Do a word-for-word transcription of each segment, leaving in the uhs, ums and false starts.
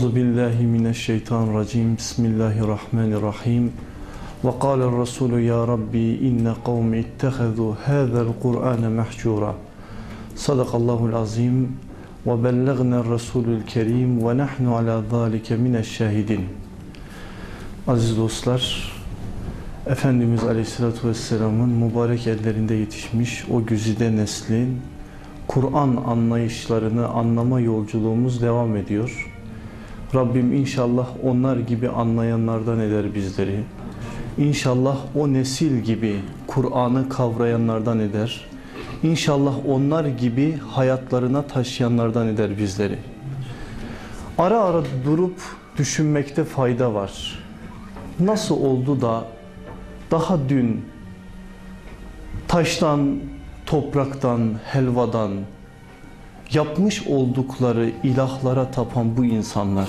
Euzu billahi mineşşeytanirracim. Bismillahirrahmanirrahim. Ve kâle'r Resulü ya Rabbi inne kavmi ittehezû hâzel Kur'âne mehcûrâ. Sadakallahul azim ve bellegner Resulül kerim ve nahnu ala zâlike mineşşâhidin. Aziz dostlar, Efendimiz Aleyhisselatü Vesselam'ın mübarek ellerinde yetişmiş o güzide neslin Kur'an anlayışlarını anlama yolculuğumuz devam ediyor. Rabbim inşallah onlar gibi anlayanlardan eder bizleri. İnşallah o nesil gibi Kur'an'ı kavrayanlardan eder. İnşallah onlar gibi hayatlarına taşıyanlardan eder bizleri. Ara ara durup düşünmekte fayda var. Nasıl oldu da daha dün taştan, topraktan, helvadan yapmış oldukları ilahlara tapan bu insanlar,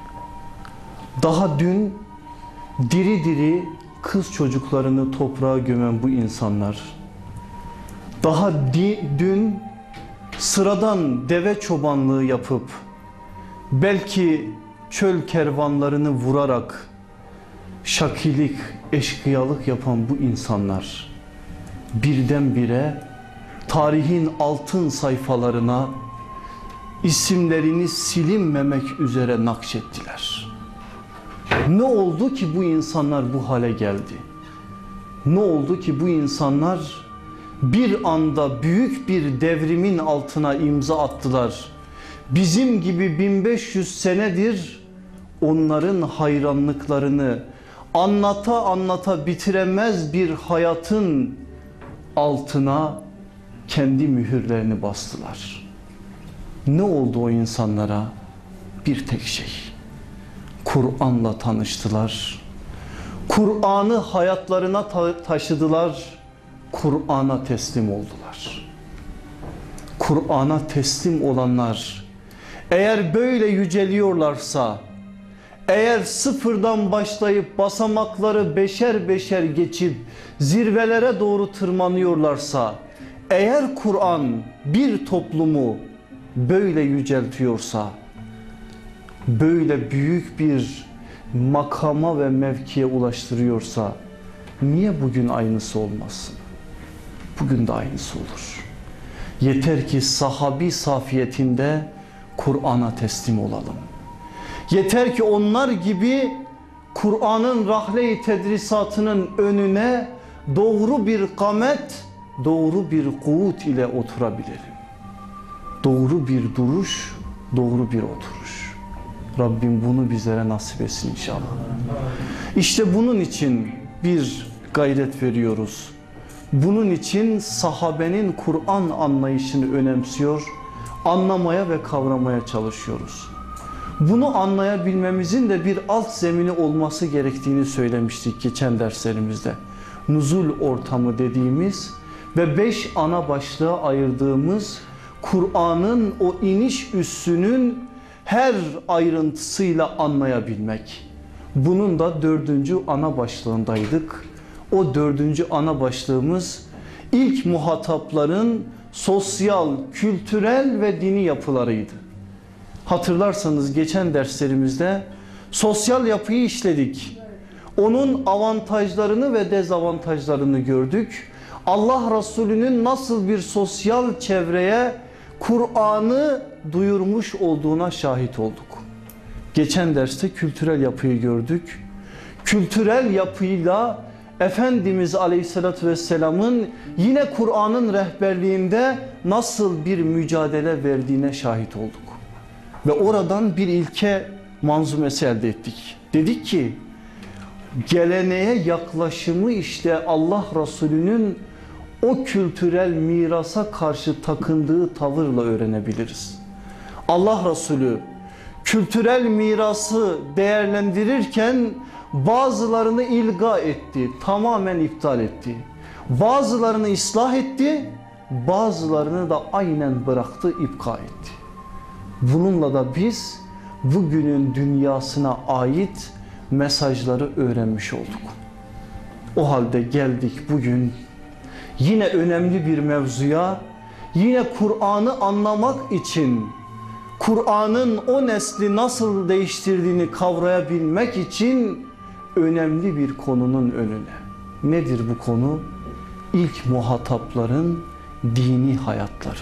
daha dün diri diri kız çocuklarını toprağa gömen bu insanlar, daha di, dün sıradan deve çobanlığı yapıp belki çöl kervanlarını vurarak şakilik, eşkıyalık yapan bu insanlar birdenbire tarihin altın sayfalarına isimlerini silinmemek üzere nakşettiler. Ne oldu ki bu insanlar bu hale geldi? Ne oldu ki bu insanlar bir anda büyük bir devrimin altına imza attılar? Bizim gibi bin beş yüz senedir onların hayranlıklarını anlata anlata bitiremez bir hayatın altına kendi mühürlerini bastılar. Ne oldu o insanlara? Bir tek şey. Kur'an'la tanıştılar. Kur'an'ı hayatlarına ta taşıdılar. Kur'an'a teslim oldular. Kur'an'a teslim olanlar eğer böyle yüceliyorlarsa, eğer sıfırdan başlayıp basamakları beşer beşer geçip zirvelere doğru tırmanıyorlarsa, eğer Kur'an bir toplumu böyle yüceltiyorsa, böyle büyük bir makama ve mevkiye ulaştırıyorsa, niye bugün aynısı olmasın? Bugün de aynısı olur. Yeter ki sahabi safiyetinde Kur'an'a teslim olalım. Yeter ki onlar gibi Kur'an'ın rahle-i tedrisatının önüne doğru bir kamet, doğru bir kuvvet ile oturabilelim. Doğru bir duruş, doğru bir oturuş. Rabbim bunu bizlere nasip etsin inşallah. İşte bunun için bir gayret veriyoruz. Bunun için sahabenin Kur'an anlayışını önemsiyor, anlamaya ve kavramaya çalışıyoruz. Bunu anlayabilmemizin de bir alt zemini olması gerektiğini söylemiştik geçen derslerimizde. Nuzul ortamı dediğimiz ve beş ana başlığa ayırdığımız Kur'an'ın o iniş üssünün her ayrıntısıyla anlayabilmek. Bunun da dördüncü ana başlığındaydık. O dördüncü ana başlığımız ilk muhatapların sosyal, kültürel ve dini yapılarıydı. Hatırlarsanız geçen derslerimizde sosyal yapıyı işledik. Onun avantajlarını ve dezavantajlarını gördük. Allah Resulü'nün nasıl bir sosyal çevreye Kur'an'ı duyurmuş olduğuna şahit olduk. Geçen derste kültürel yapıyı gördük. Kültürel yapıyla Efendimiz Aleyhisselatü Vesselam'ın yine Kur'an'ın rehberliğinde nasıl bir mücadele verdiğine şahit olduk. Ve oradan bir ilke manzumesi elde ettik. Dedik ki geleneğe yaklaşımı işte Allah Resulü'nün o kültürel mirasa karşı takındığı tavırla öğrenebiliriz. Allah Resulü kültürel mirası değerlendirirken bazılarını ilga etti, tamamen iptal etti. Bazılarını ıslah etti, bazılarını da aynen bıraktı, ipka etti. Bununla da biz bugünün dünyasına ait mesajları öğrenmiş olduk. O halde geldik bugün yine önemli bir mevzuya, yine Kur'an'ı anlamak için Kur'an'ın o nesli nasıl değiştirdiğini kavrayabilmek için önemli bir konunun önüne. Nedir bu konu? İlk muhatapların dini hayatları.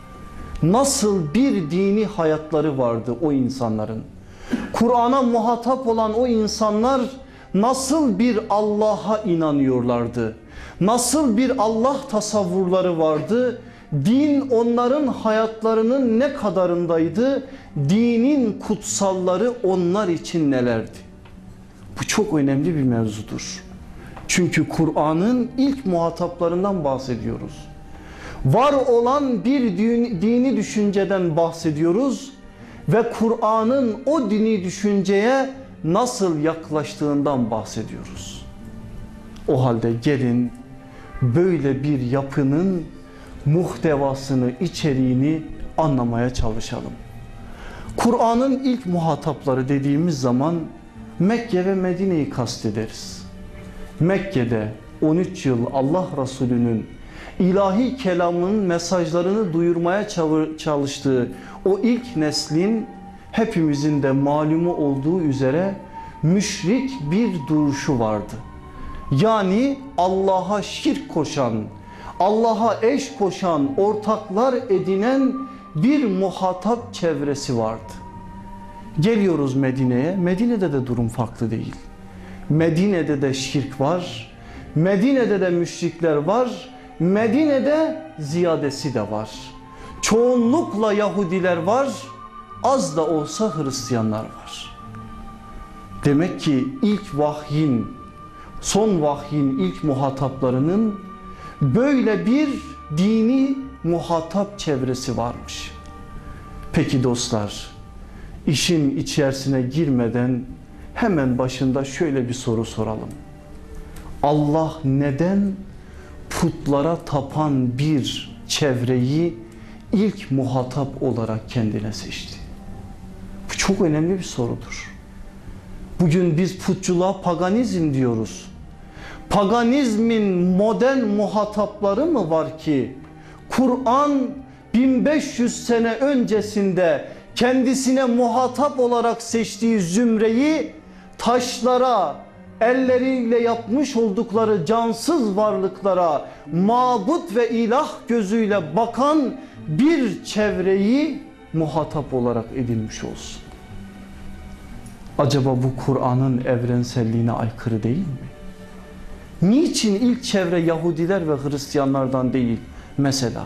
Nasıl bir dini hayatları vardı o insanların? Kur'an'a muhatap olan o insanlar nasıl bir Allah'a inanıyorlardı? Nasıl bir Allah tasavvurları vardı? Din onların hayatlarının ne kadarındaydı? Dinin kutsalları onlar için nelerdi? Bu çok önemli bir mevzudur. Çünkü Kur'an'ın ilk muhataplarından bahsediyoruz. Var olan bir dini düşünceden bahsediyoruz ve Kur'an'ın o dini düşünceye nasıl yaklaştığından bahsediyoruz. O halde gelin böyle bir yapının muhtevasını, içeriğini anlamaya çalışalım. Kur'an'ın ilk muhatapları dediğimiz zaman Mekke ve Medine'yi kastederiz. Mekke'de on üç yıl Allah Resulü'nün ilahi kelamının mesajlarını duyurmaya çalıştığı o ilk neslin hepimizin de malumu olduğu üzere müşrik bir duruşu vardı. Yani Allah'a şirk koşan, Allah'a eş koşan, ortaklar edinen bir muhatap çevresi vardı. Geliyoruz Medine'ye. Medine'de de durum farklı değil. Medine'de de şirk var. Medine'de de müşrikler var. Medine'de ziyadesi de var. Çoğunlukla Yahudiler var. Az da olsa Hristiyanlar var. Demek ki ilk vahyin, son vahyin ilk muhataplarının böyle bir dini muhatap çevresi varmış. Peki dostlar, işin içerisine girmeden hemen başında şöyle bir soru soralım. Allah neden putlara tapan bir çevreyi ilk muhatap olarak kendine seçti? Bu çok önemli bir sorudur. Bugün biz putçuluğa paganizm diyoruz. Paganizmin modern muhatapları mı var ki Kur'an bin beş yüz sene öncesinde kendisine muhatap olarak seçtiği zümreyi taşlara, elleriyle yapmış oldukları cansız varlıklara mabut ve ilah gözüyle bakan bir çevreyi muhatap olarak edinmiş olsun? Acaba bu Kur'an'ın evrenselliğine aykırı değil mi? Niçin ilk çevre Yahudiler ve Hristiyanlardan değil mesela?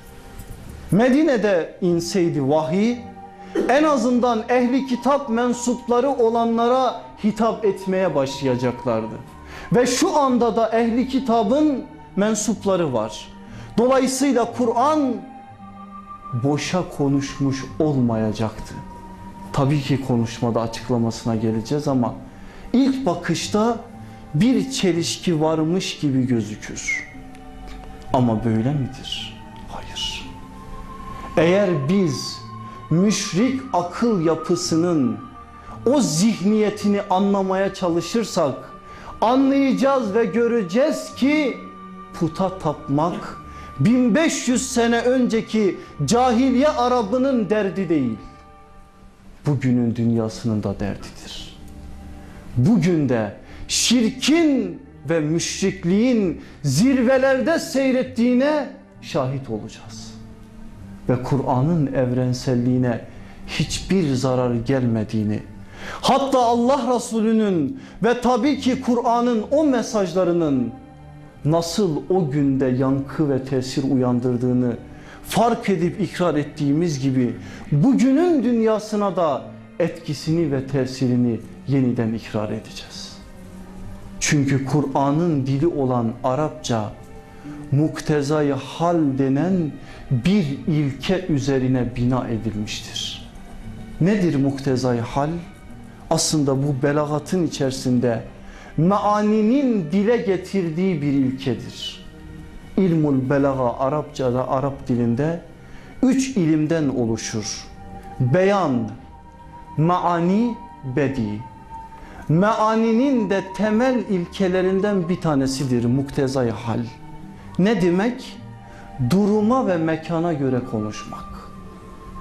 Medine'de inseydi vahiy, en azından ehli kitap mensupları olanlara hitap etmeye başlayacaklardı. Ve şu anda da ehli kitabın mensupları var. Dolayısıyla Kur'an boşa konuşmuş olmayacaktı. Tabii ki konuşmada açıklamasına geleceğiz ama ilk bakışta bir çelişki varmış gibi gözükür. Ama böyle midir? Hayır. Eğer biz müşrik akıl yapısının o zihniyetini anlamaya çalışırsak anlayacağız ve göreceğiz ki puta tapmak bin beş yüz sene önceki cahiliye Arabının derdi değil. Bugünün dünyasının da derdidir. Bugün de şirkin ve müşrikliğin zirvelerde seyrettiğine şahit olacağız. Ve Kur'an'ın evrenselliğine hiçbir zarar gelmediğini, hatta Allah Resulü'nün ve tabii ki Kur'an'ın o mesajlarının nasıl o günde yankı ve tesir uyandırdığını fark edip ikrar ettiğimiz gibi bugünün dünyasına da etkisini ve tesirini yeniden ikrar edeceğiz. Çünkü Kur'an'ın dili olan Arapça muktezai hal denen bir ilke üzerine bina edilmiştir. Nedir muktezai hal? Aslında bu belagatın içerisinde meaninin dile getirdiği bir ilkedir. İlmul belaga Arapçada, Arap dilinde üç ilimden oluşur. Beyan, maani, bedi. Meaninin de temel ilkelerinden bir tanesidir muktezai hal. Ne demek? Duruma ve mekana göre konuşmak.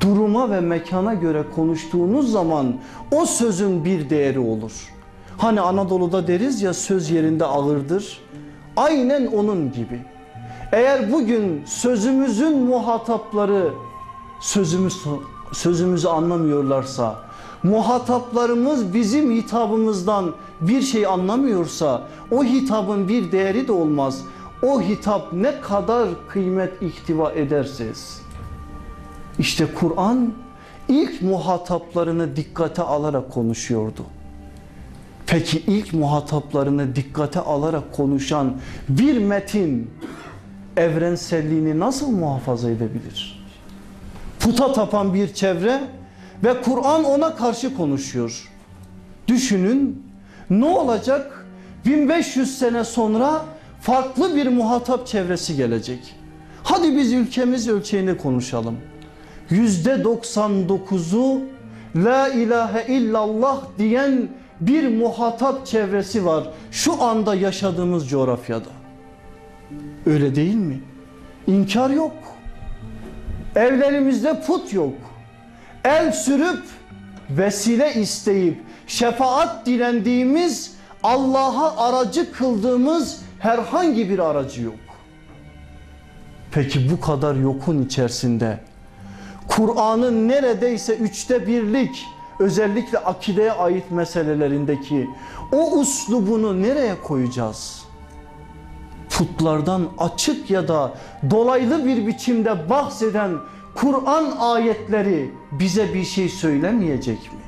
duruma ve mekana göre konuştuğunuz zaman o sözün bir değeri olur. Hani Anadolu'da deriz ya, söz yerinde ağırdır. Aynen onun gibi. Eğer bugün sözümüzün muhatapları sözümüz, sözümüzü anlamıyorlarsa, muhataplarımız bizim hitabımızdan bir şey anlamıyorsa o hitabın bir değeri de olmaz. O hitap ne kadar kıymet ihtiva ederseniz. İşte Kur'an ilk muhataplarını dikkate alarak konuşuyordu. Peki ilk muhataplarını dikkate alarak konuşan bir metin evrenselliğini nasıl muhafaza edebilir? Puta tapan bir çevre ve Kur'an ona karşı konuşuyor. Düşünün, ne olacak? bin beş yüz sene sonra farklı bir muhatap çevresi gelecek. Hadi biz ülkemiz ölçeğinde konuşalım. yüzde doksan dokuzu la ilahe illallah diyen bir muhatap çevresi var şu anda yaşadığımız coğrafyada. Öyle değil mi? İnkar yok. Evlerimizde put yok. El sürüp vesile isteyip şefaat dilendiğimiz, Allah'a aracı kıldığımız herhangi bir aracı yok. Peki bu kadar yokun içerisinde Kur'an'ın neredeyse üçte birlik, özellikle akideye ait meselelerindeki o uslubunu nereye koyacağız? Putlardan açık ya da dolaylı bir biçimde bahseden Kur'an ayetleri bize bir şey söylemeyecek mi?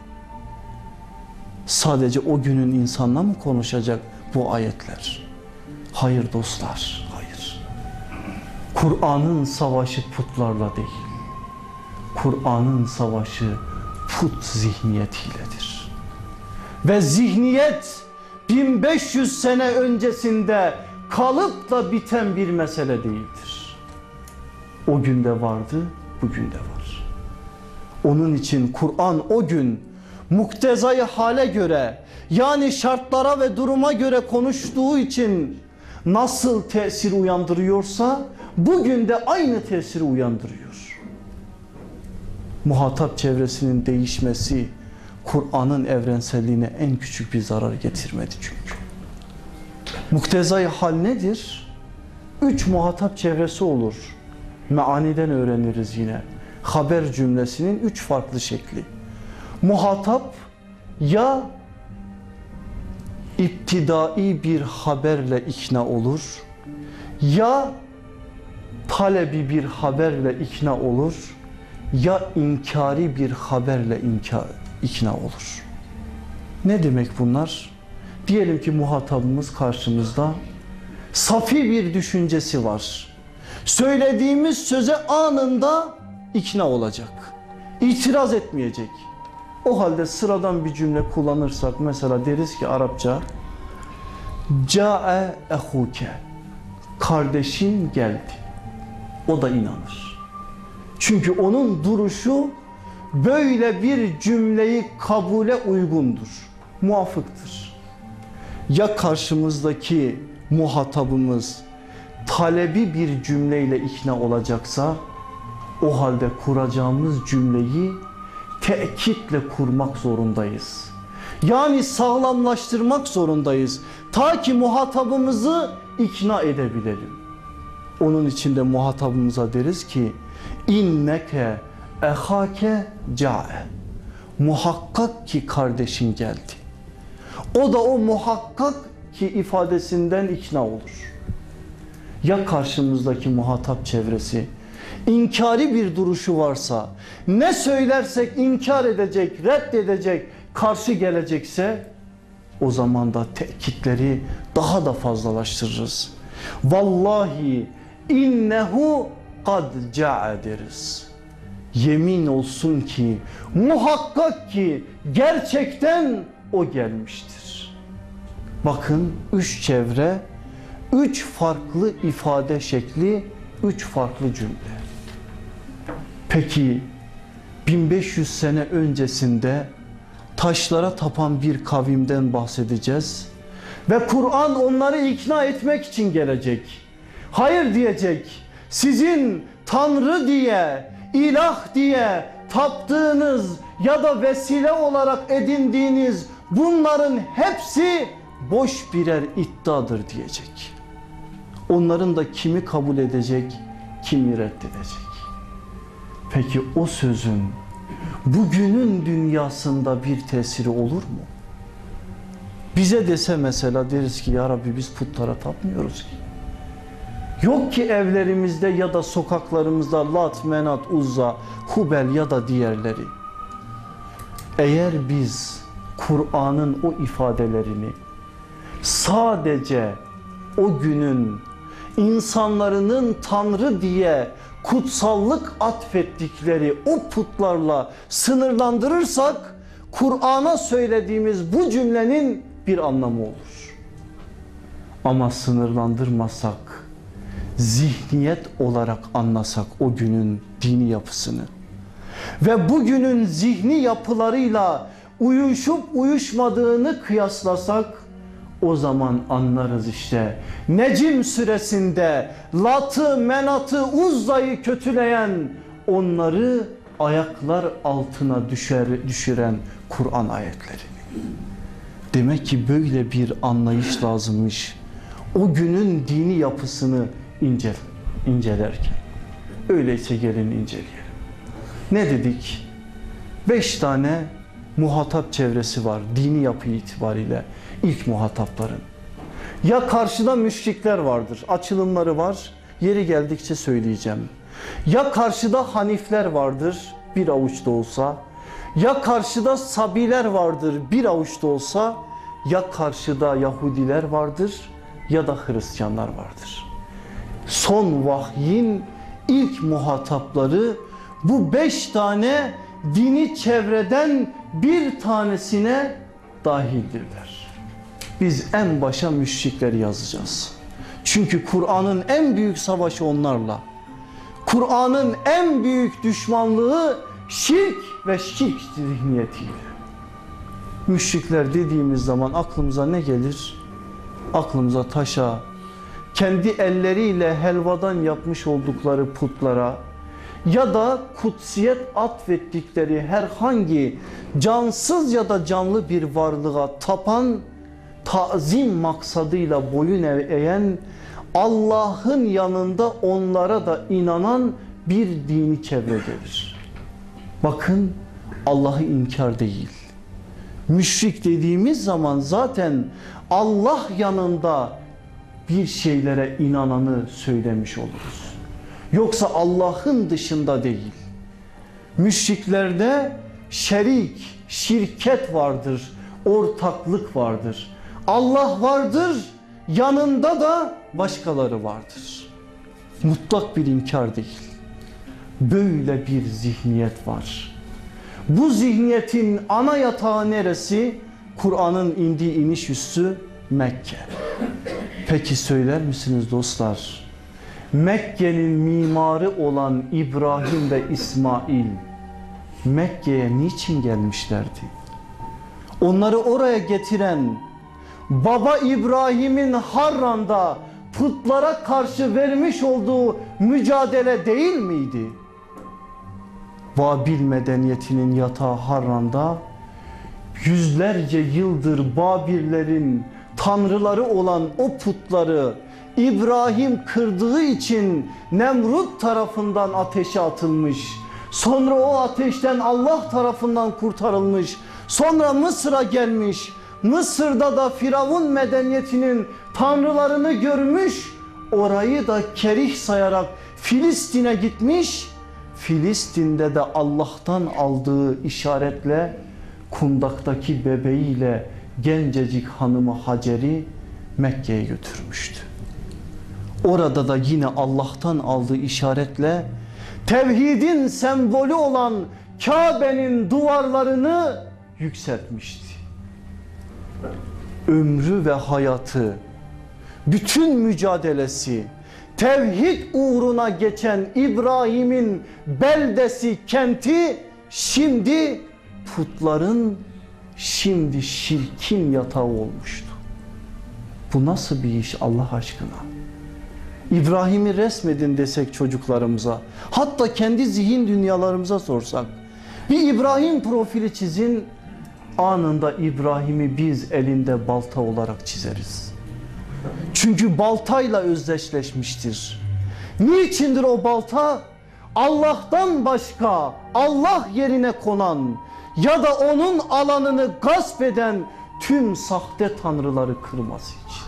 Sadece o günün insanla mı konuşacak bu ayetler? Hayır dostlar, hayır. Kur'an'ın savaşı putlarla değil. Kur'an'ın savaşı put zihniyetiyledir. Ve zihniyet bin beş yüz sene öncesinde kalıp da biten bir mesele değildir. O günde vardı, bugün de var. Onun için Kur'an o gün muktezai hale göre, yani şartlara ve duruma göre konuştuğu için nasıl tesir uyandırıyorsa bugün de aynı tesiri uyandırıyor. Muhatap çevresinin değişmesi Kur'an'ın evrenselliğine en küçük bir zarar getirmedi çünkü. Muktezai hal nedir? Üç muhatap çevresi olur. Meaniden öğreniriz yine. Haber cümlesinin üç farklı şekli. Muhatap ya iptidai bir haberle ikna olur, ya talebi bir haberle ikna olur, ya inkari bir haberle inkar, ikna olur. Ne demek bunlar? Diyelim ki muhatabımız karşımızda, safi bir düşüncesi var. Söylediğimiz söze anında ikna olacak. İtiraz etmeyecek. O halde sıradan bir cümle kullanırsak mesela deriz ki Arapça, Câe ehuke, kardeşin geldi. O da inanır. Çünkü onun duruşu böyle bir cümleyi kabule uygundur, muvafıktır. Ya karşımızdaki muhatabımız talebi bir cümleyle ikna olacaksa, o halde kuracağımız cümleyi tekitle kurmak zorundayız. Yani sağlamlaştırmak zorundayız. Ta ki muhatabımızı ikna edebilelim. Onun için de muhatabımıza deriz ki inneke ehake câe. Muhakkak ki kardeşin geldi. O da o muhakkak ki ifadesinden ikna olur. Ya karşımızdaki muhatap çevresi inkari bir duruşu varsa, ne söylersek inkar edecek, reddedecek, karşı gelecekse, o zaman da tekitleri daha da fazlalaştırırız. Vallahi innehu kad ca'a deriz. Yemin olsun ki, muhakkak ki gerçekten o gelmiştir. Bakın üç çevre, üç farklı ifade şekli, üç farklı cümle. Peki bin beş yüz sene öncesinde taşlara tapan bir kavimden bahsedeceğiz ve Kur'an onları ikna etmek için gelecek. Hayır diyecek, sizin Tanrı diye, ilah diye taptığınız ya da vesile olarak edindiğiniz bunların hepsi boş birer iddiadır diyecek. Onların da kimi kabul edecek, kimi reddedecek. Peki o sözün bugünün dünyasında bir tesiri olur mu? Bize dese mesela, deriz ki ya Rabbi biz putlara tapmıyoruz ki. Yok ki evlerimizde ya da sokaklarımızda Lat, Menat, Uzza, Hubel ya da diğerleri. Eğer biz Kur'an'ın o ifadelerini sadece o günün insanların Tanrı diye kutsallık atfettikleri o putlarla sınırlandırırsak, Kur'an'a söylediğimiz bu cümlenin bir anlamı olur. Ama sınırlandırmasak, zihniyet olarak anlasak o günün dini yapısını ve bugünün zihni yapılarıyla uyuşup uyuşmadığını kıyaslasak, o zaman anlarız işte. Necim suresinde Lat'ı, Menat'ı, Uzza'yı kötüleyen, onları ayaklar altına düşer, düşüren Kur'an ayetlerini. Demek ki böyle bir anlayış lazımmış o günün dini yapısını ince, incelerken. Öyleyse gelin inceleyelim. Ne dedik? Beş tane muhatap çevresi var dini yapı itibariyle ilk muhatapların. Ya karşıda müşrikler vardır, açılımları var, yeri geldikçe söyleyeceğim. Ya karşıda hanifler vardır, bir avuç da olsa. Ya karşıda sabiler vardır, bir avuç da olsa. Ya karşıda Yahudiler vardır ya da Hristiyanlar vardır. Son vahyin ilk muhatapları bu beş tane dini çevreden bir tanesine dahildirler. Biz en başa müşrikleri yazacağız. Çünkü Kur'an'ın en büyük savaşı onlarla. Kur'an'ın en büyük düşmanlığı şirk ve şirk zihniyetiyle. Müşrikler dediğimiz zaman aklımıza ne gelir? Aklımıza taşa, kendi elleriyle helvadan yapmış oldukları putlara ya da kutsiyet atfettikleri herhangi cansız ya da canlı bir varlığa tapan, tazim maksadıyla boyun eğen, Allah'ın yanında onlara da inanan bir dini çevre gelir. Bakın, Allah'ı inkar değil. Müşrik dediğimiz zaman zaten Allah yanında bir şeylere inananı söylemiş oluruz. Yoksa Allah'ın dışında değil. Müşriklerde şerik, şirket vardır, ortaklık vardır. Allah vardır, yanında da başkaları vardır. Mutlak bir inkar değil. Böyle bir zihniyet var. Bu zihniyetin ana yatağı neresi? Kur'an'ın indiği iniş üssü Mekke. Peki söyler misiniz dostlar? Mekke'nin mimarı olan İbrahim ve İsmail Mekke'ye niçin gelmişlerdi? Onları oraya getiren baba İbrahim'in Harran'da putlara karşı vermiş olduğu mücadele değil miydi? Babil medeniyetinin yatağı Harran'da yüzlerce yıldır Babillerin tanrıları olan o putları İbrahim kırdığı için Nemrut tarafından ateşe atılmış. Sonra o ateşten Allah tarafından kurtarılmış. Sonra Mısır'a gelmiş. Mısır'da da Firavun medeniyetinin tanrılarını görmüş. Orayı da kerih sayarak Filistin'e gitmiş. Filistin'de de Allah'tan aldığı işaretle kundaktaki bebeğiyle gencecik hanımı Hacer'i Mekke'ye götürmüştü. Orada da yine Allah'tan aldığı işaretle tevhidin sembolü olan Kabe'nin duvarlarını yükseltmişti. Ömrü ve hayatı, bütün mücadelesi tevhid uğruna geçen İbrahim'in beldesi, kenti şimdi putların, şimdi şirkin yatağı olmuştu. Bu nasıl bir iş Allah aşkına? İbrahim'i resmedin desek çocuklarımıza, hatta kendi zihin dünyalarımıza sorsak, Bir İbrahim profili çizin, anında İbrahim'i biz elinde balta olarak çizeriz. Çünkü baltayla özdeşleşmiştir. Niçindir o balta? Allah'tan başka Allah yerine konan ya da onun alanını gasp eden tüm sahte tanrıları kırması için.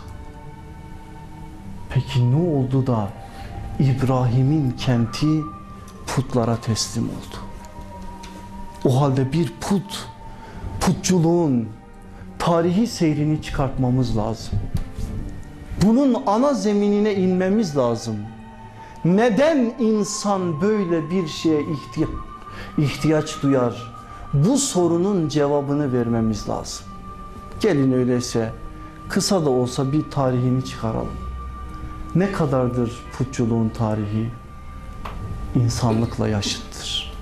Peki ne oldu da İbrahim'in kenti putlara teslim oldu? O halde bir put, putçuluğun tarihi seyrini çıkartmamız lazım. Bunun ana zeminine inmemiz lazım. Neden insan böyle bir şeye ihtiyaç, ihtiyaç duyar? Bu sorunun cevabını vermemiz lazım. Gelin öyleyse kısa da olsa bir tarihini çıkaralım. Ne kadardır putçuluğun tarihi? İnsanlıkla yaşıttır.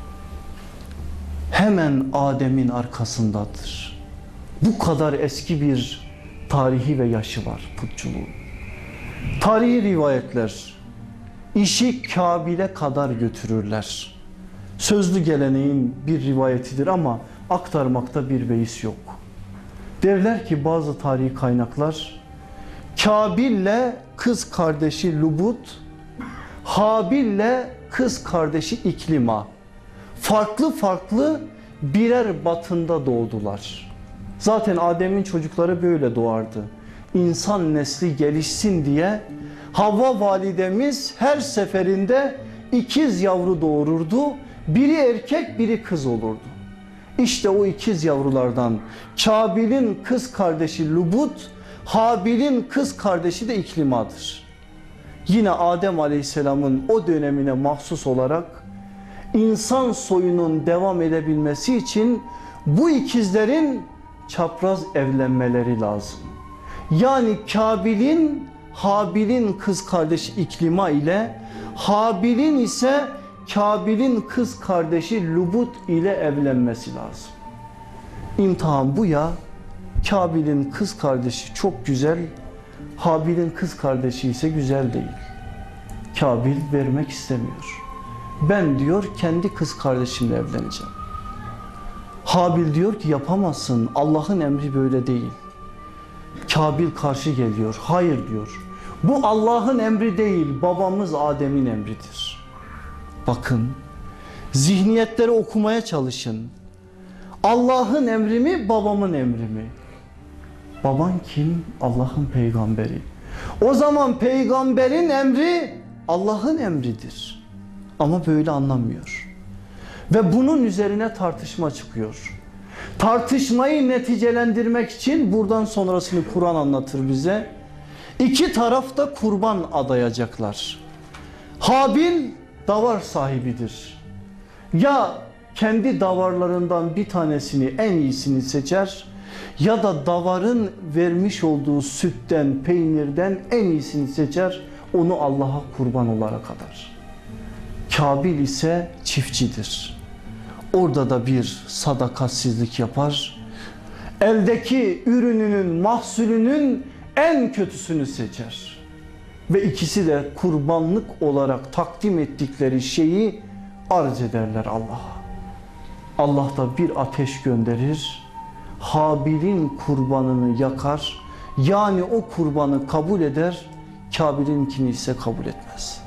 Hemen Adem'in arkasındadır. Bu kadar eski bir tarihi ve yaşı var putçuluğun. Tarihi rivayetler işi Kabil'e kadar götürürler. Sözlü geleneğin bir rivayetidir ama aktarmakta bir beis yok. Derler ki bazı tarihi kaynaklar, Kabil'le kız kardeşi Lubut, Habil'le kız kardeşi İklima farklı farklı birer batında doğdular. Zaten Adem'in çocukları böyle doğardı. İnsan nesli gelişsin diye Havva validemiz her seferinde ikiz yavru doğururdu. Biri erkek, biri kız olurdu. İşte o ikiz yavrulardan Kabil'in kız kardeşi Lubut, Habil'in kız kardeşi de İklima'dır. Yine Adem Aleyhisselam'ın o dönemine mahsus olarak insan soyunun devam edebilmesi için bu ikizlerin çapraz evlenmeleri lazım. Yani Kabil'in Habil'in kız kardeşi İklima ile Habil'in ise Kabil'in kız kardeşi Lubut ile evlenmesi lazım. İmtihan bu ya. Kabil'in kız kardeşi çok güzel, Habil'in kız kardeşi ise güzel değil. Kabil vermek istemiyor. Ben diyor kendi kız kardeşimle evleneceğim. Habil diyor ki yapamazsın, Allah'ın emri böyle değil. Kabil karşı geliyor. Hayır diyor. Bu Allah'ın emri değil, babamız Adem'in emridir. Bakın, zihniyetleri okumaya çalışın. Allah'ın emri mi, babamın emri mi? Baban kim? Allah'ın peygamberi. O zaman peygamberin emri Allah'ın emridir. Ama böyle anlamıyor. Ve bunun üzerine tartışma çıkıyor. Tartışmayı neticelendirmek için buradan sonrasını Kur'an anlatır bize. İki taraf da kurban adayacaklar. Habil davar sahibidir. Ya kendi davarlarından bir tanesini, en iyisini seçer ya da davarın vermiş olduğu sütten, peynirden en iyisini seçer, onu Allah'a kurban olarak adar. Kabil ise çiftçidir. Orada da bir sadakatsizlik yapar. Eldeki ürününün, mahsulünün en kötüsünü seçer. Ve ikisi de kurbanlık olarak takdim ettikleri şeyi arz ederler Allah'a. Allah da bir ateş gönderir. Habil'in kurbanını yakar. Yani o kurbanı kabul eder. Kabil'inkini ise kabul etmez.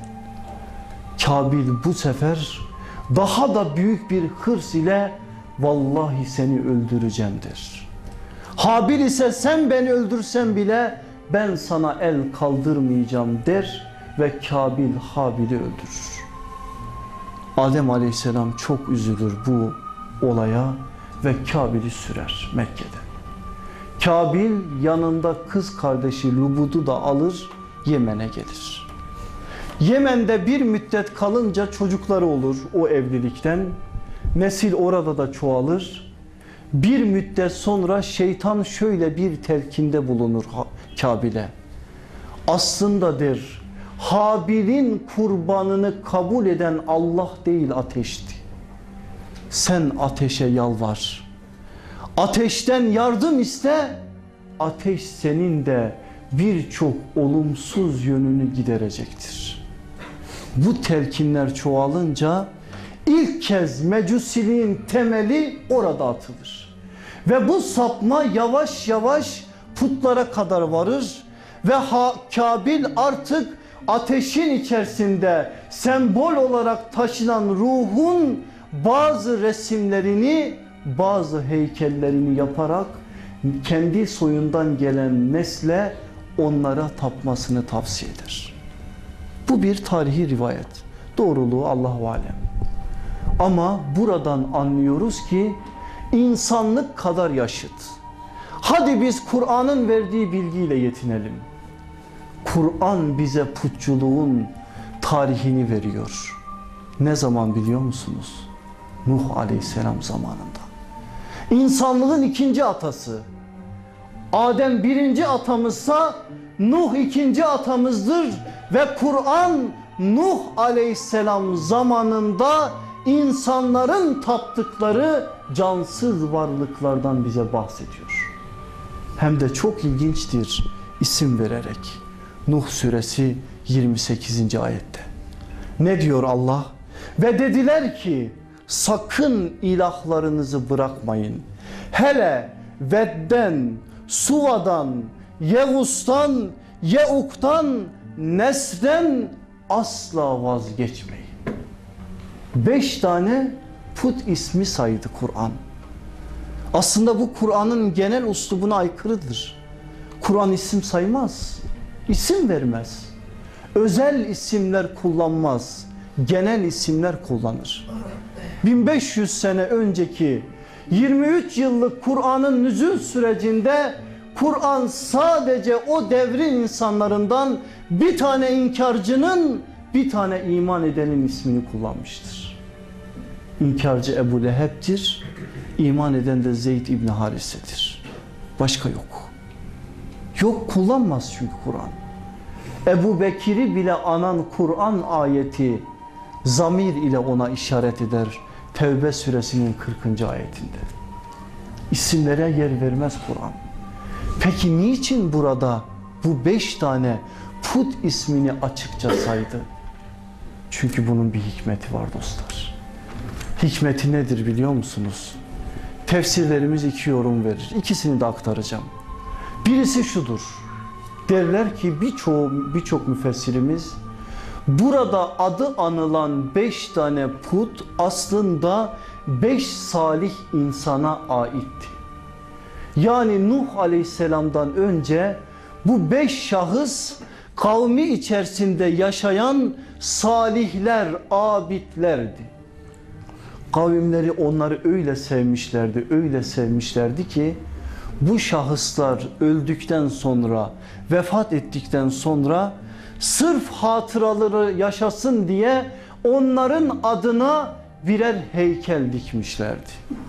Kabil bu sefer daha da büyük bir hırs ile vallahi seni öldüreceğim der. Habil ise sen beni öldürsen bile ben sana el kaldırmayacağım der ve Kabil Habil'i öldürür. Adem Aleyhisselam çok üzülür bu olaya ve Kabil'i sürer Mekke'de. Kabil yanında kız kardeşi Lubud'u da alır Yemen'e gelir. Yemen'de bir müddet kalınca çocukları olur o evlilikten. Nesil orada da çoğalır. Bir müddet sonra şeytan şöyle bir telkinde bulunur Kabil'e. Aslında der, Habil'in kurbanını kabul eden Allah değil ateşti. Sen ateşe yalvar. Ateşten yardım iste. Ateş senin de birçok olumsuz yönünü giderecektir. Bu telkinler çoğalınca İlk kez mecusiliğin temeli orada atılır. Ve bu sapma yavaş yavaş putlara kadar varır ve ha, Kabil artık ateşin içerisinde sembol olarak taşınan ruhun bazı resimlerini, bazı heykellerini yaparak kendi soyundan gelen nesle onlara tapmasını tavsiye eder. Bu bir tarihi rivayet. Doğruluğu Allahu alem. Ama buradan anlıyoruz ki insanlık kadar yaşıt. Hadi biz Kur'an'ın verdiği bilgiyle yetinelim. Kur'an bize putçuluğun tarihini veriyor. Ne zaman biliyor musunuz? Nuh Aleyhisselam zamanında. İnsanlığın ikinci atası. Adem birinci atamızsa Nuh ikinci atamızdır ve Kur'an Nuh Aleyhisselam zamanında insanların taptıkları cansız varlıklardan bize bahsediyor. Hem de çok ilginçtir isim vererek. Nuh suresi yirmi sekizinci ayette. Ne diyor Allah? Ve dediler ki sakın ilahlarınızı bırakmayın. Hele Ved'den, Suva'dan, Yevus'tan, Yeuk'tan, Nes'den asla vazgeçmeyin. Beş tane put ismi saydı Kur'an. Aslında bu Kur'an'ın genel üslubuna aykırıdır. Kur'an isim saymaz, isim vermez. Özel isimler kullanmaz, genel isimler kullanır. bin beş yüz sene önceki yirmi üç yıllık Kur'an'ın nüzul sürecinde Kur'an sadece o devrin insanlarından bir tane inkarcının, bir tane iman edenin ismini kullanmıştır. İnkarcı Ebu Leheb'tir, iman eden de Zeyd İbni Harise'dir. Başka yok. Yok, kullanmaz çünkü Kur'an. Ebu Bekir'i bile anan Kur'an ayeti zamir ile ona işaret eder. Tevbe suresinin kırkıncı ayetinde. İsimlere yer vermez Kur'an. Peki niçin burada bu beş tane put ismini açıkça saydı? Çünkü bunun bir hikmeti var dostlar. Hikmeti nedir biliyor musunuz? Tefsirlerimiz iki yorum verir. İkisini de aktaracağım. Birisi şudur. Derler ki birçok birçok müfessirimiz burada adı anılan beş tane put aslında beş salih insana aitti. Yani Nuh Aleyhisselam'dan önce bu beş şahıs kavmi içerisinde yaşayan salihler, abidlerdi. Kavimleri onları öyle sevmişlerdi, öyle sevmişlerdi ki bu şahıslar öldükten sonra, vefat ettikten sonra sırf hatıraları yaşasın diye onların adına birer heykel dikmişlerdi.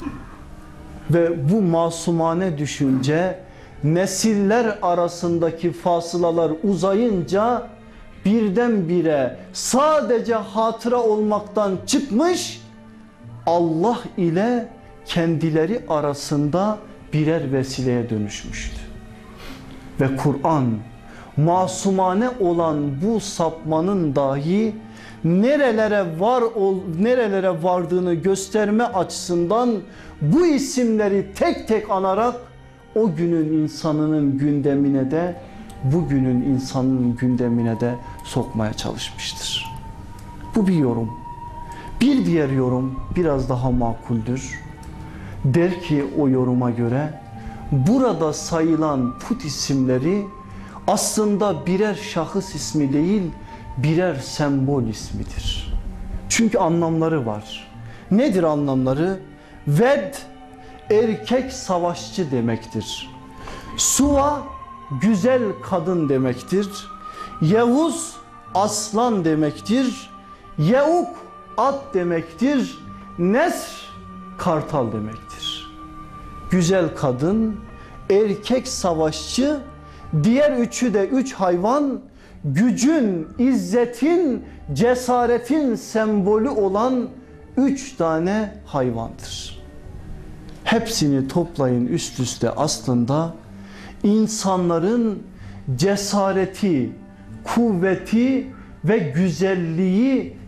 Ve bu masumane düşünce nesiller arasındaki fasılalar uzayınca birdenbire sadece hatıra olmaktan çıkmış, Allah ile kendileri arasında birer vesileye dönüşmüştü. Ve Kur'an masumane olan bu sapmanın dahi nerelere var ol, nerelere vardığını gösterme açısından bu isimleri tek tek anarak o günün insanının gündemine de bugünün insanının gündemine de sokmaya çalışmıştır. Bu bir yorum. Bir diğer yorum biraz daha makuldür. Der ki o yoruma göre burada sayılan put isimleri aslında birer şahıs ismi değil, birer sembol ismidir. Çünkü anlamları var. Nedir anlamları? Ved erkek savaşçı demektir. Suva güzel kadın demektir. Yevuz aslan demektir. Yeuk at demektir. Nesr kartal demektir. Güzel kadın, erkek savaşçı, diğer üçü de üç hayvan, gücün, izzetin, cesaretin sembolü olan üç tane hayvandır. Hepsini toplayın üst üste aslında insanların cesareti, kuvveti ve güzelliği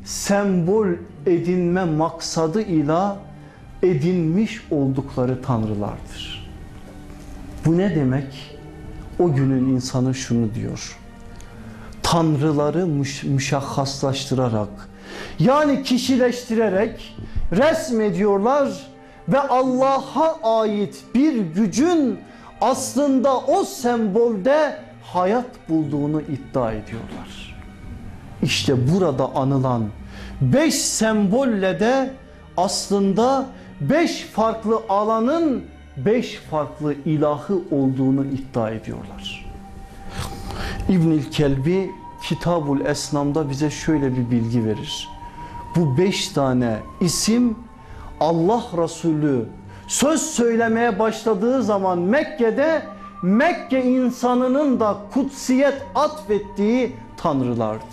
sembol edinme maksadıyla edinmiş oldukları tanrılardır. Bu ne demek? O günün insanı şunu diyor: tanrıları müş müşahhaslaştırarak, yani kişileştirerek resmediyorlar ve Allah'a ait bir gücün aslında o sembolde hayat bulduğunu iddia ediyorlar. İşte burada anılan beş sembolle de aslında beş farklı alanın beş farklı ilahı olduğunu iddia ediyorlar. İbnül Kelbi Kitabul Esnam'da bize şöyle bir bilgi verir. Bu beş tane isim Allah Resulü söz söylemeye başladığı zaman Mekke'de Mekke insanının da kutsiyet atfettiği tanrılardı.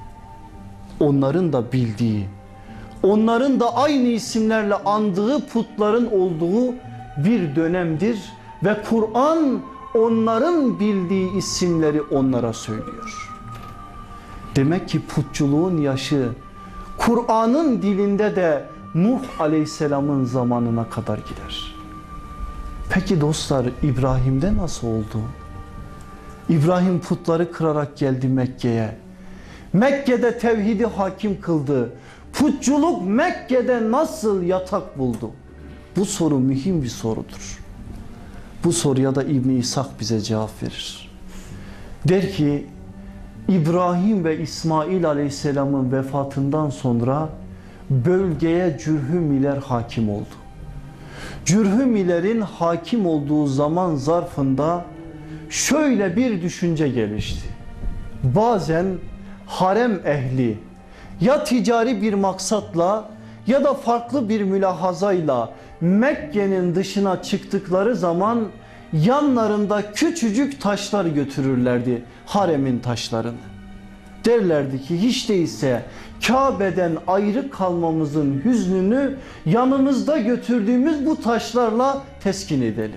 Onların da bildiği, onların da aynı isimlerle andığı putların olduğu bir dönemdir ve Kur'an onların bildiği isimleri onlara söylüyor. Demek ki putçuluğun yaşı Kur'an'ın dilinde de Nuh Aleyhisselam'ın zamanına kadar gider. Peki dostlar, İbrahim'de nasıl oldu? İbrahim putları kırarak geldi Mekke'ye. Mekke'de tevhidi hakim kıldı. Putçuluk Mekke'de nasıl yatak buldu? Bu soru mühim bir sorudur. Bu soruya da İbn İshak bize cevap verir. Der ki, İbrahim ve İsmail Aleyhisselam'ın vefatından sonra bölgeye Cürhümiler hakim oldu. Cürhümilerin hakim olduğu zaman zarfında şöyle bir düşünce gelişti. Bazen harem ehli ya ticari bir maksatla ya da farklı bir mülahazayla Mekke'nin dışına çıktıkları zaman yanlarında küçücük taşlar götürürlerdi, haremin taşlarını. Derlerdi ki hiç değilse Kabe'den ayrı kalmamızın hüznünü yanımızda götürdüğümüz bu taşlarla teskin edelim.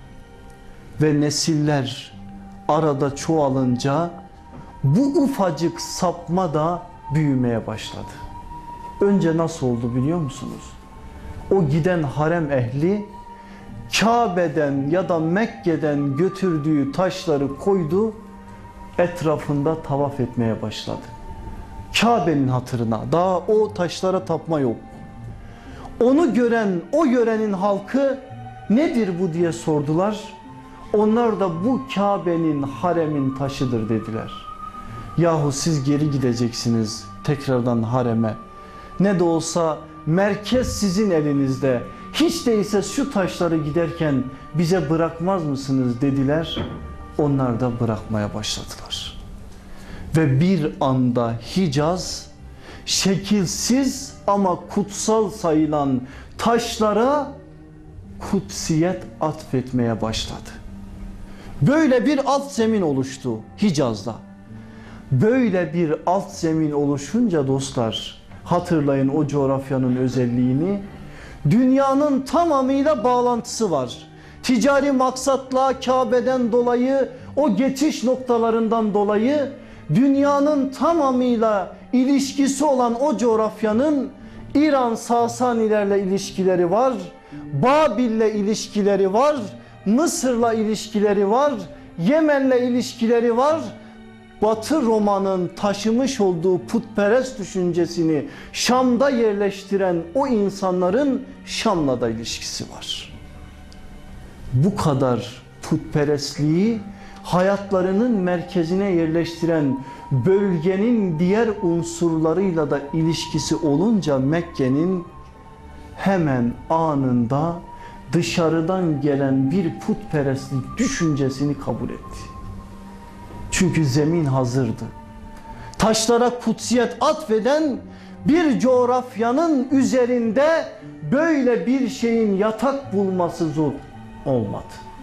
Ve nesiller arada çoğalınca bu ufacık sapma da büyümeye başladı. Önce nasıl oldu biliyor musunuz? O giden harem ehli Kabe'den ya da Mekke'den götürdüğü taşları koydu, etrafında tavaf etmeye başladı. Kabe'nin hatırına, daha o taşlara tapma yok. Onu gören o yörenin halkı nedir bu diye sordular. Onlar da bu Kabe'nin, haremin taşıdır dediler. Yahu siz geri gideceksiniz tekrardan hareme. Ne de olsa merkez sizin elinizde. Hiç değilse şu taşları giderken bize bırakmaz mısınız dediler. Onlar da bırakmaya başladılar. Ve bir anda Hicaz şekilsiz ama kutsal sayılan taşlara kutsiyet atfetmeye başladı. Böyle bir alt zemin oluştu Hicaz'da. Böyle bir alt zemin oluşunca dostlar, hatırlayın o coğrafyanın özelliğini, dünyanın tamamıyla bağlantısı var. Ticari maksatla Kabe'den dolayı, o geçiş noktalarından dolayı dünyanın tamamıyla ilişkisi olan o coğrafyanın İran Sasanilerle ilişkileri var, Babil'le ilişkileri var, Mısır'la ilişkileri var, Yemen'le ilişkileri var. Batı Roma'nın taşımış olduğu putperest düşüncesini Şam'da yerleştiren o insanların Şam'la da ilişkisi var. Bu kadar putperestliği hayatlarının merkezine yerleştiren bölgenin diğer unsurlarıyla da ilişkisi olunca Mekke'nin hemen anında dışarıdan gelen bir putperestlik düşüncesini kabul etti. Çünkü zemin hazırdı. Taşlara kutsiyet atfeden bir coğrafyanın üzerinde böyle bir şeyin yatak bulması zor olmadı.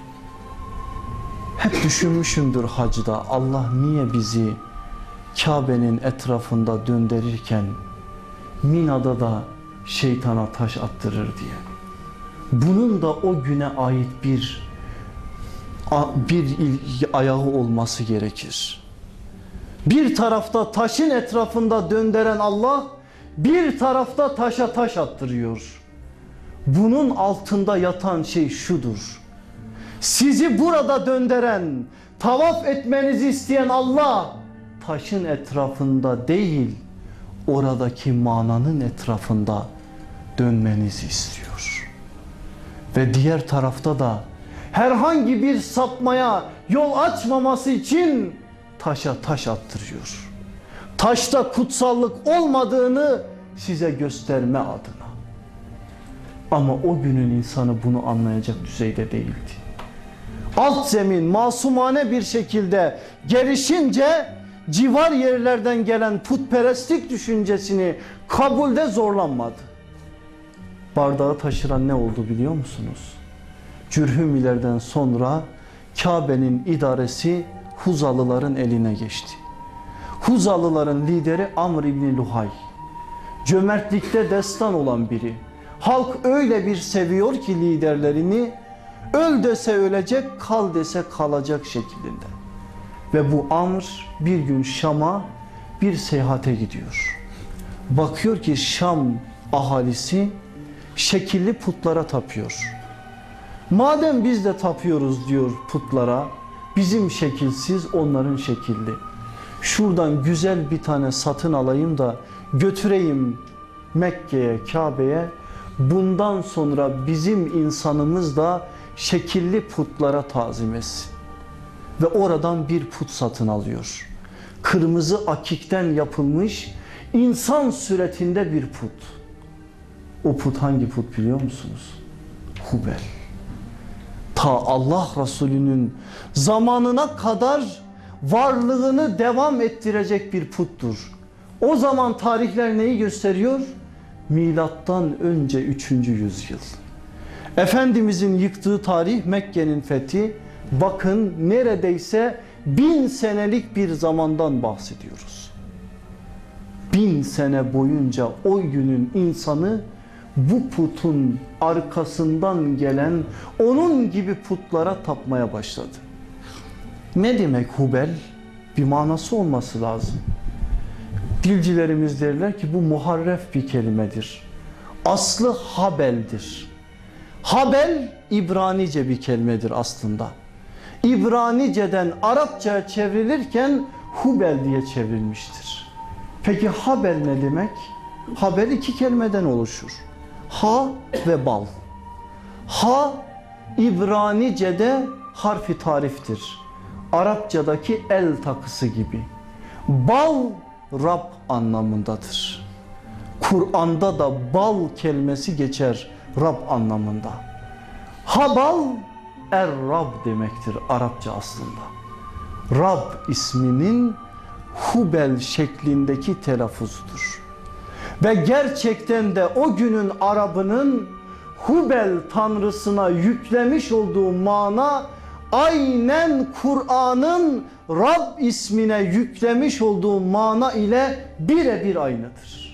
Hep düşünmüşümdür hacda, Allah niye bizi Kabe'nin etrafında döndürürken Mina'da da şeytana taş attırır diye. Bunun da o güne ait bir bir ayağı olması gerekir. Bir tarafta taşın etrafında döndüren Allah, bir tarafta taşa taş attırıyor. Bunun altında yatan şey şudur: sizi burada döndüren, tavaf etmenizi isteyen Allah taşın etrafında değil, oradaki mananın etrafında dönmenizi istiyor. Ve diğer tarafta da herhangi bir sapmaya yol açmaması için taşa taş attırıyor. Taşta kutsallık olmadığını size gösterme adına. Ama o günün insanı bunu anlayacak düzeyde değildi. Alt zemin masumane bir şekilde gelişince civar yerlerden gelen putperestlik düşüncesini kabulde zorlanmadı. Bardağı taşıran ne oldu biliyor musunuz? Cürhümilerden sonra Kabe'nin idaresi Huzalıların eline geçti. Huzalıların lideri Amr İbni Luhay. Cömertlikte destan olan biri. Halk öyle bir seviyor ki liderlerini, öl dese ölecek, kal dese kalacak şeklinde. Ve bu Amr bir gün Şam'a bir seyahate gidiyor. Bakıyor ki Şam ahalisi şekilli putlara tapıyor. Madem biz de tapıyoruz diyor putlara, bizim şekilsiz onların şekilli. Şuradan güzel bir tane satın alayım da götüreyim Mekke'ye, Kabe'ye. Bundan sonra bizim insanımız da şekilli putlara tazim etsin. Ve oradan bir put satın alıyor. Kırmızı akikten yapılmış insan suretinde bir put. O put hangi put biliyor musunuz? Hubel. Ta Allah Resulü'nün zamanına kadar varlığını devam ettirecek bir puttur. O zaman tarihler neyi gösteriyor? Milattan önce üçüncü yüzyıl. Efendimizin yıktığı tarih Mekke'nin fethi. Bakın neredeyse bin senelik bir zamandan bahsediyoruz. Bin sene boyunca o günün insanı bu putun arkasından gelen onun gibi putlara tapmaya başladı. Ne demek Hubel? Bir manası olması lazım. Dilcilerimiz derler ki bu muharref bir kelimedir. Aslı Habel'dir. Habel İbranice bir kelimedir aslında. İbranice'den Arapça'ya çevrilirken Hubel diye çevrilmiştir. Peki Habel ne demek? Habel iki kelimeden oluşur. Ha ve bal. Ha İbranice'de harfi tariftir. Arapçadaki el takısı gibi. Bal Rab anlamındadır. Kur'an'da da bal kelimesi geçer Rab anlamında. Habal Er-Rab demektir Arapça aslında. Rab isminin Hubel şeklindeki telaffuzudur. Ve gerçekten de o günün Arabının Hubel tanrısına yüklemiş olduğu mana aynen Kur'an'ın Rab ismine yüklemiş olduğu mana ile birebir aynıdır.